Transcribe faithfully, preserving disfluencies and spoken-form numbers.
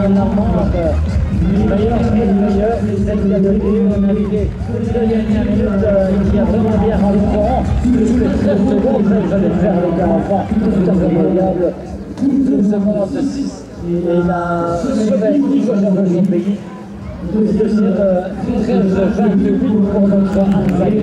Normande, meilleur, c'est le meilleur, c'est celle qui a donné une navigué une dernière minute, euh, qui a vraiment bien rendu courant. Tous les treize secondes, ça j'allais faire avec un enfant, tout à fait regardable. douze secondes de six. Et la Slovène, qui joue dans le pays, deuxième treize vingt-huit pour notre Anne.